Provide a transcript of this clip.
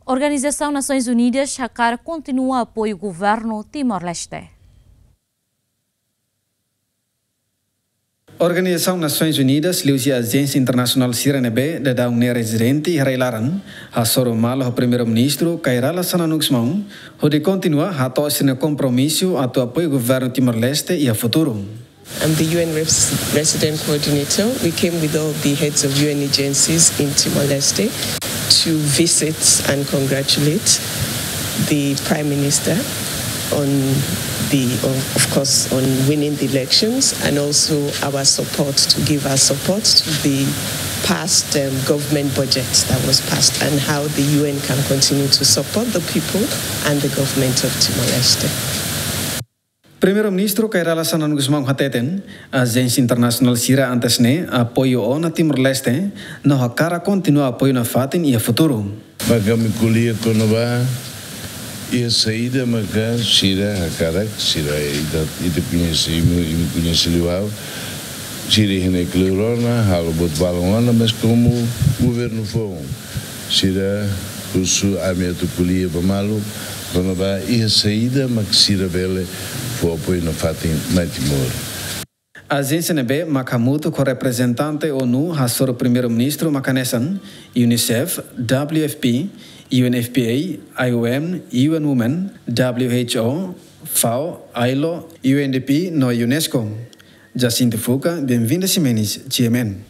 Organizasaun Nasoens Unidas hakarak kontinua apoiu governu Timor Leste. Organizasaun Nasoens Unidas liusi agência internacional Siranebe da dar residente Reilaran a soro malo o primeiro-ministro Kairala Sananugsmão onde continua a tosse compromisso a apoio governo Timor Leste e a futuro. I'm the UN resident coordinator. We came with all the heads of UN agencies in Timor Leste to visit and congratulate the Prime Minister on on winning the elections, and also our support, to give our support to the past government budget that was passed, and how the UN can continue to support the people and the government of Timor Leste. Primeiro-ministro Kairala Sananugsmão hateten, a agência internacional Sira antesne apoio na Timor Leste, no hakarak continua apoio na fatin e a futuro. Magami kulia konova e a saída maga Sira hakarak Sira ida conhece liuau Sira hine cleurona halo bot balongana, mas como governo foi Sira usu amiatu kulia bamalu konova e a saída mag Sira vele foi apoio na fatin na Timor. A agência NB Makamuto com representante ONU, Hassoro primeiro-ministro Makanesan, UNICEF, WFP, UNFPA, IOM, UN Women, WHO, FAO, ILO, UNDP no UNESCO. Jacinto Fuca, bem-vindo a Simenis, GMN.